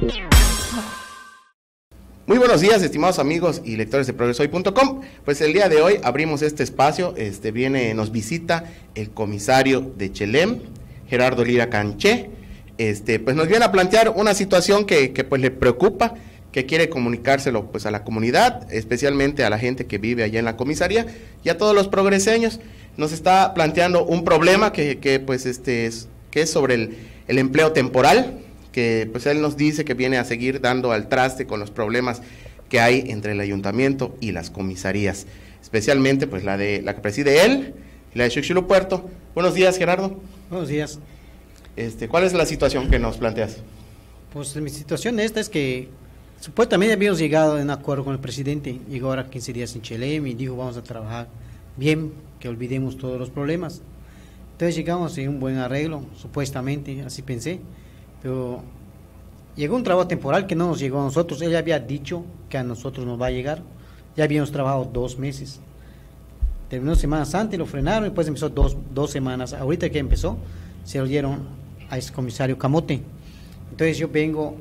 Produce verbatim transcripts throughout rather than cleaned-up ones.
Muy buenos días, estimados amigos y lectores de progreso hoy punto com. Pues el día de hoy abrimos este espacio, este viene, nos visita el comisario de Chelem, Gerardo Lira Canché. Este, pues nos viene a plantear una situación que, que pues le preocupa, que quiere comunicárselo pues a la comunidad, especialmente a la gente que vive allá en la comisaría y a todos los progreseños. Nos está planteando un problema que, que pues este es, que es sobre el, el empleo temporal, que pues él nos dice que viene a seguir dando al traste con los problemas que hay entre el ayuntamiento y las comisarías, especialmente pues la de la que preside él, la de Xuxilú Puerto. Buenos días, Gerardo. Buenos días. Este, ¿cuál es la situación que nos planteas? Pues mi situación esta es que supuestamente habíamos llegado en acuerdo con el presidente, llegó ahora quince días en Chelem y dijo vamos a trabajar bien, que olvidemos todos los problemas. Entonces llegamos en un buen arreglo, supuestamente, así pensé. Pero llegó un trabajo temporal que no nos llegó a nosotros. Él había dicho que a nosotros nos va a llegar. Ya habíamos trabajado dos meses. Terminó Semana Santa y lo frenaron, y después empezó dos, dos semanas. Ahorita que empezó, se lo dieron a ese comisario Camote. Entonces yo vengo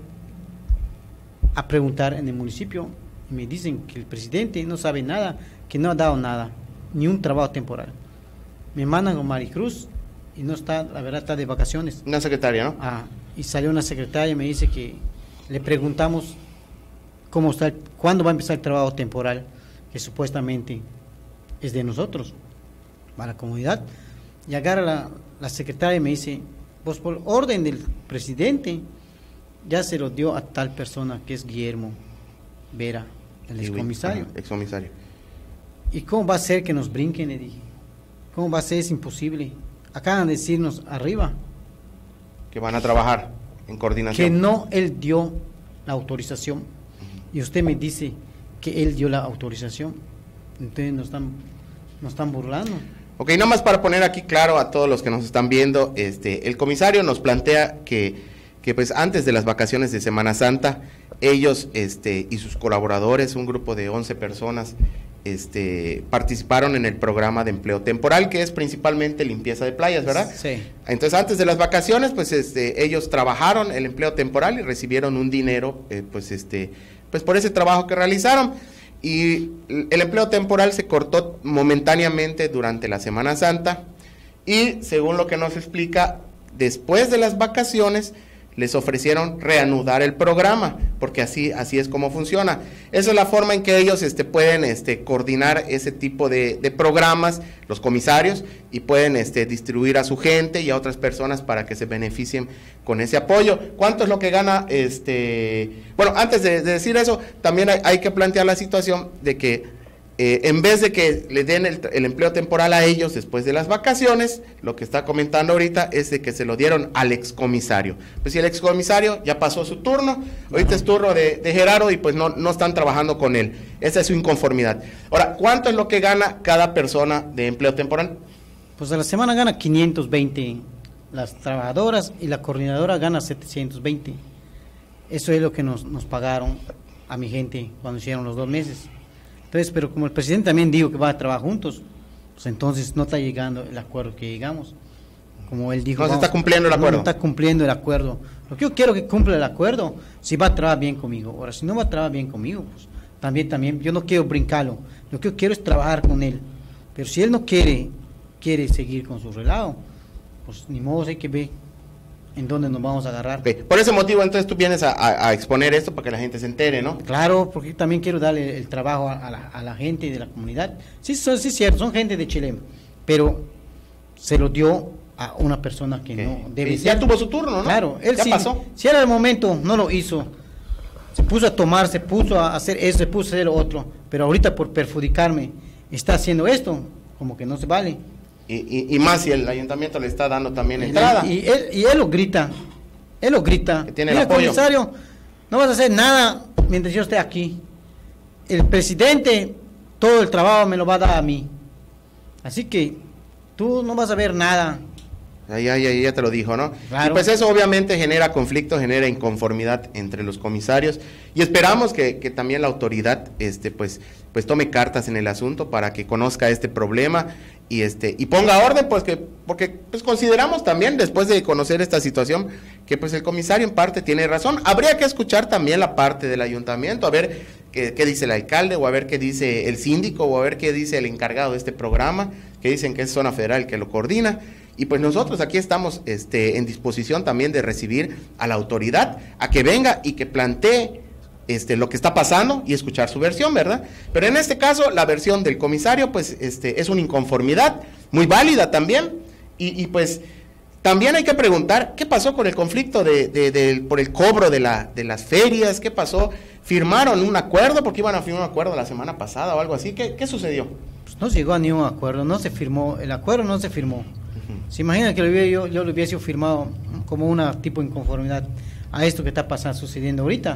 a preguntar en el municipio y me dicen que el presidente no sabe nada, que no ha dado nada, ni un trabajo temporal. Me mandan con Maricruz y no está, la verdad está de vacaciones. Una secretaria, ¿no? Ah, y salió una secretaria y me dice que le preguntamos cómo está, cuándo va a empezar el trabajo temporal, que supuestamente es de nosotros, para la comunidad. Y agarra la, la secretaria y me dice, pues por orden del presidente, ya se lo dio a tal persona que es Guillermo Vera, el excomisario. Ah, excomisario. ¿Y cómo va a ser que nos brinquen? Le dije, ¿cómo va a ser? Es imposible. Acaban de decirnos arriba Que van a trabajar en coordinación. que no él dio la autorización. Uh-huh. Y usted me dice que él dio la autorización. Entonces nos están, nos están burlando. Ok, nada más para poner aquí claro a todos los que nos están viendo, este, el comisario nos plantea que, que pues antes de las vacaciones de Semana Santa, ellos este, y sus colaboradores, un grupo de once personas, Este, participaron en el programa de empleo temporal, que es principalmente limpieza de playas, ¿verdad? Sí. Entonces, antes de las vacaciones, pues este, ellos trabajaron el empleo temporal y recibieron un dinero, eh, pues este, pues por ese trabajo que realizaron. Y el empleo temporal se cortó momentáneamente durante la Semana Santa y, según lo que nos explica, después de las vacaciones les ofrecieron reanudar el programa, porque así así es como funciona. Esa es la forma en que ellos este, pueden este, coordinar ese tipo de, de programas, los comisarios, y pueden este, distribuir a su gente y a otras personas para que se beneficien con ese apoyo. ¿Cuánto es lo que gana? este Bueno, antes de, de decir eso, también hay, hay que plantear la situación de que Eh, en vez de que le den el, el empleo temporal a ellos después de las vacaciones, lo que está comentando ahorita es de que se lo dieron al excomisario. Pues si el excomisario ya pasó su turno, ahorita es turno de, de Gerardo y pues no, no están trabajando con él. Esa es su inconformidad. Ahora, ¿cuánto es lo que gana cada persona de empleo temporal? Pues a la semana gana quinientos veinte las trabajadoras y la coordinadora gana setecientos veinte. Eso es lo que nos, nos pagaron a mi gente cuando hicieron los dos meses. Entonces, pero como el presidente también dijo que va a trabajar juntos, pues entonces no está llegando el acuerdo que llegamos. Como él dijo, no se vamos, está cumpliendo el acuerdo. No está cumpliendo el acuerdo. Lo que yo quiero que cumpla el acuerdo, si va a trabajar bien conmigo. Ahora, si no va a trabajar bien conmigo, pues también, también, yo no quiero brincarlo. Lo que yo quiero es trabajar con él. Pero si él no quiere, quiere seguir con su relajo, pues ni modo, hay que ver en dónde nos vamos a agarrar. Okay. Por ese motivo, entonces, tú vienes a, a, a exponer esto para que la gente se entere, ¿no? Claro, porque también quiero darle el trabajo a, a, la, a la gente de la comunidad. Sí, son, sí, cierto, son gente de Chelem, pero se lo dio a una persona que okay. no debe y ser. Ya tuvo su turno, ¿no? Claro, él ya sí, pasó. Si era el momento, no lo hizo. Se puso a tomar, se puso a hacer eso, se puso a hacer lo otro, pero ahorita por perjudicarme está haciendo esto, como que no se vale. Y, y, y más si el ayuntamiento le está dando también entrada. Y, y, él, y él lo grita, él lo grita. Que tiene el apoyo. Comisario, no vas a hacer nada mientras yo esté aquí. El presidente, todo el trabajo me lo va a dar a mí. Así que tú no vas a ver nada. Ahí, ahí, ahí ya te lo dijo, ¿no? Claro. Y pues eso obviamente genera conflicto, genera inconformidad entre los comisarios y esperamos que, que también la autoridad este, pues, pues tome cartas en el asunto para que conozca este problema y este y ponga orden, pues que porque pues consideramos también, después de conocer esta situación, que pues el comisario en parte tiene razón. Habría que escuchar también la parte del ayuntamiento, a ver qué, qué dice el alcalde, o a ver qué dice el síndico, o a ver qué dice el encargado de este programa, que dicen que es Zona Federal que lo coordina. Y pues nosotros aquí estamos este, en disposición también de recibir a la autoridad, a que venga y que plantee este, lo que está pasando y escuchar su versión, ¿verdad? Pero en este caso, la versión del comisario, pues, este, es una inconformidad muy válida también, y, y pues, también hay que preguntar, ¿qué pasó con el conflicto de, de, de, por el cobro de, la, de las ferias? ¿Qué pasó? ¿Firmaron un acuerdo? Porque iban a firmar un acuerdo la semana pasada o algo así. ¿Qué, qué sucedió? Pues no llegó a ningún acuerdo, no se firmó, el acuerdo no se firmó. Se imagina que lo hubiera, yo, yo lo hubiese firmado como una tipo de inconformidad a esto que está pasando, sucediendo ahorita.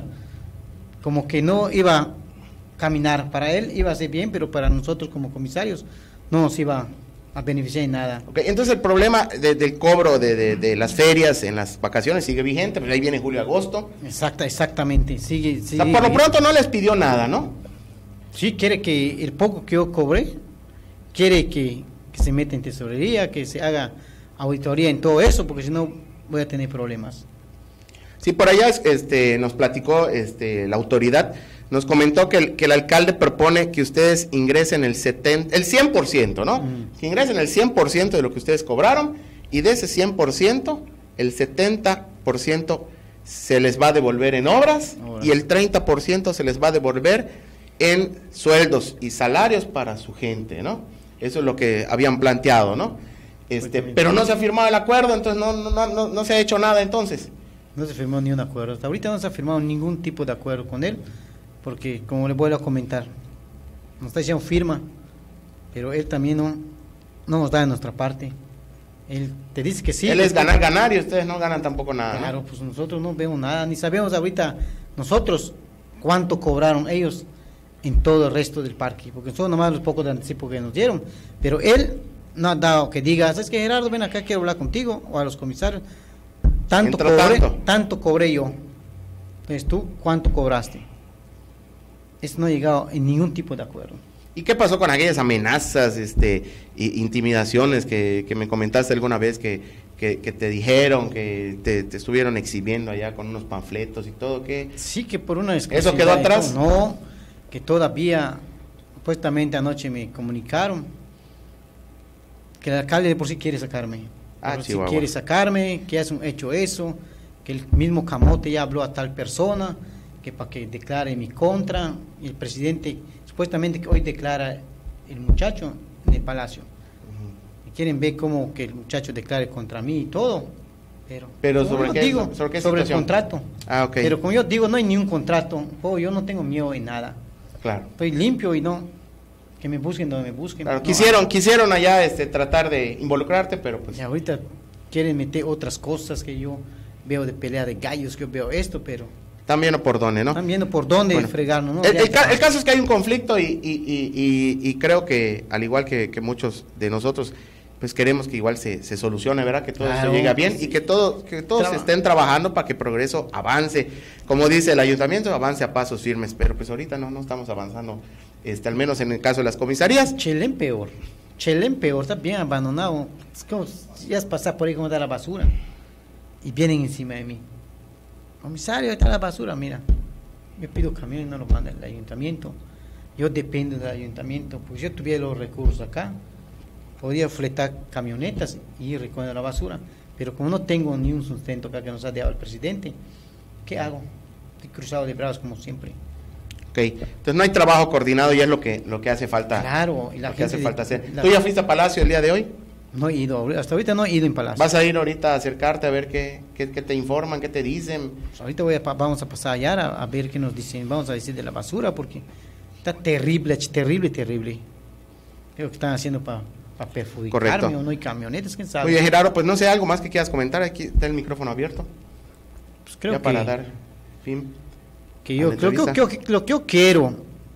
Como que no iba a caminar, para él iba a ser bien, pero para nosotros como comisarios no nos iba a beneficiar en nada. Okay, entonces el problema de, del cobro de, de, de las ferias en las vacaciones sigue vigente, pero ahí viene julio, agosto. Exacta, exactamente, sigue, sigue. O sea, por lo pronto no les pidió nada, ¿no? Sí, quiere que el poco que yo cobré, quiere que, que se meta en tesorería, que se haga auditoría en todo eso, porque si no voy a tener problemas. Sí, por allá este, nos platicó este, la autoridad, nos comentó que el, que el alcalde propone que ustedes ingresen el setenta, el cien por ciento, ¿no? Mm. Que ingresen el cien por ciento de lo que ustedes cobraron, y de ese cien por ciento, el setenta por ciento se les va a devolver en obras, obras, y el treinta por ciento se les va a devolver en sueldos y salarios para su gente, ¿no? Eso es lo que habían planteado, ¿no? Este, pero no se ha firmado el acuerdo, entonces no, no, no, no se ha hecho nada entonces. No se firmó ni un acuerdo, hasta ahorita no se ha firmado ningún tipo de acuerdo con él, porque como le vuelvo a comentar, nos está diciendo firma, pero él también no, no nos da de nuestra parte. Él te dice que sí. Él es ganar, ganar, y ustedes no ganan tampoco nada. Claro, ¿no? Pues nosotros no vemos nada, ni sabemos ahorita nosotros cuánto cobraron ellos en todo el resto del parque, porque son nomás los pocos de anticipo que nos dieron, pero él no ha dado que digas, es que Gerardo, ven acá, quiero hablar contigo, o a los comisarios, tanto cobré, tanto. tanto cobré yo, entonces tú, ¿cuánto cobraste? Eso no ha llegado en ningún tipo de acuerdo. ¿Y qué pasó con aquellas amenazas, este, intimidaciones que, que me comentaste alguna vez que, que, que te dijeron, que te, te estuvieron exhibiendo allá con unos panfletos y todo? ¿Qué? Sí, que por una ¿Eso quedó atrás? Todo, no, que todavía, supuestamente anoche me comunicaron que el alcalde de por sí quiere sacarme. Ah, si quiere sacarme, que has hecho eso, que el mismo Camote ya habló a tal persona, que para que declare en mi contra, y el presidente supuestamente que hoy declara el muchacho en el palacio. Uh-huh. Y quieren ver cómo que el muchacho declare contra mí y todo, pero, pero sobre, qué, digo, sobre, qué sobre el contrato. Ah, okay. Pero como yo digo, no hay ni un contrato, oh, yo no tengo miedo en nada. Claro. Estoy limpio y no, que me busquen donde me busquen. Claro, no, quisieron, no. quisieron allá este, tratar de involucrarte, pero pues... Y ahorita quieren meter otras cosas que yo veo de pelea de gallos, que yo veo esto, pero... Están viendo por dónde, ¿no? Están viendo por dónde bueno, fregarnos, ¿no? El, el, ca el caso es que hay un conflicto y, y, y, y, y creo que, al igual que, que muchos de nosotros, pues queremos que igual se, se solucione, ¿verdad? Que todo claro, se llegue bien, sí. Y que, todo, que todos estén trabajando para que Progreso avance. Como dice el ayuntamiento, avance a pasos firmes, pero pues ahorita no, no estamos avanzando, este, al menos en el caso de las comisarías. Chelén peor, Chelén peor, está bien abandonado. Es como si ya has pasado por ahí como está la basura y vienen encima de mí. Comisario, está la basura, mira, yo pido camión y no lo manda el ayuntamiento, yo dependo del ayuntamiento, pues yo tuviera los recursos acá, podría fletar camionetas y ir recogiendo la basura, pero como no tengo ni un sustento acá que nos ha dado el presidente, ¿qué hago? Estoy cruzado de brazos como siempre. Ok, entonces no hay trabajo coordinado y es lo que, lo que hace falta. Claro, y la lo gente que hace falta hacer. La, ¿Tú ya fuiste a Palacio el día de hoy? No he ido, hasta ahorita no he ido en Palacio. ¿Vas a ir ahorita a acercarte a ver qué, qué, qué te informan, qué te dicen? Pues ahorita voy a, vamos a pasar allá a, a ver qué nos dicen, vamos a decir de la basura, porque está terrible, terrible, terrible. Creo que están haciendo para pa perjudicarme. Correcto. O no hay camionetas, quién sabe. Oye, Gerardo, pues no sé, algo más que quieras comentar, aquí está el micrófono abierto. Pues creo ya que, para dar fin. Que yo creo que, que, que lo que yo quiero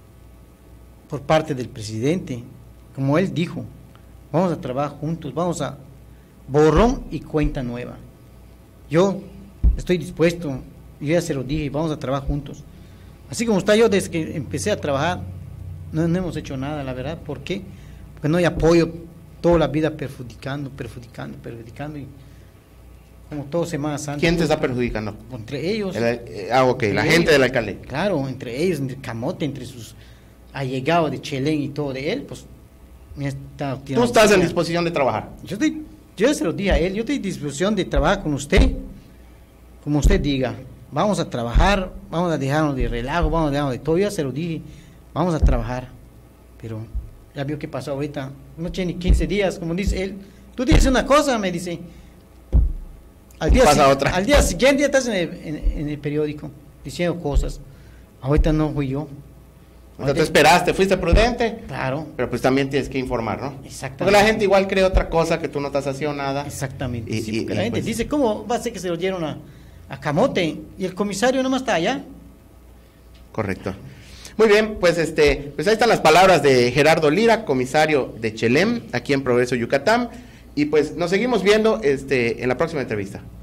por parte del presidente, como él dijo, vamos a trabajar juntos, vamos a borrón y cuenta nueva. Yo estoy dispuesto, yo ya se lo dije, vamos a trabajar juntos. Así como está yo desde que empecé a trabajar, no, no hemos hecho nada, la verdad. ¿Por qué? Porque no hay apoyo toda la vida perjudicando, perjudicando, perjudicando, y como todo Semana Santa. ¿Quién te está perjudicando? Entre ellos. El, eh, ah, ok, la ellos, gente del alcalde. Claro, entre ellos, entre Camote, entre sus allegados de Chelén y todo de él, pues me está Tú estás en disposición de trabajar. Yo estoy, yo se lo dije a él, yo estoy en disposición de trabajar con usted, como usted diga, vamos a trabajar, vamos a dejarnos de relajo, vamos a dejarnos de todo, ya se lo dije, vamos a trabajar, pero ya vio qué pasó ahorita, no tiene ni quince días, como dice él, tú dices una cosa, me dice, al día, pasa si, otra. al día siguiente estás en el, en, en el periódico, diciendo cosas, ahorita no fui yo. O sea, te esperaste, fuiste prudente. Claro. Pero pues también tienes que informar, ¿no? Exactamente. Porque la gente igual cree otra cosa, que tú no estás haciendo nada. Exactamente. Y, sí, y, porque y la gente pues, dice, ¿cómo va a ser que se lo dieron a, a Camote? Y el comisario nomás está allá. correcto. Muy bien, pues este, pues ahí están las palabras de Gerardo Lira, comisario de Chelem, aquí en Progreso, Yucatán. Y pues nos seguimos viendo este en la próxima entrevista.